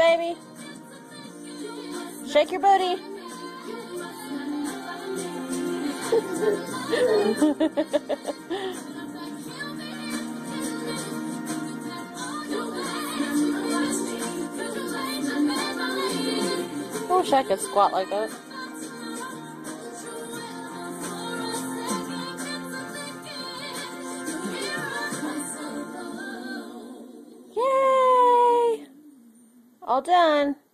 baby. Shake your booty. I wish I could squat like that. Yay! All done.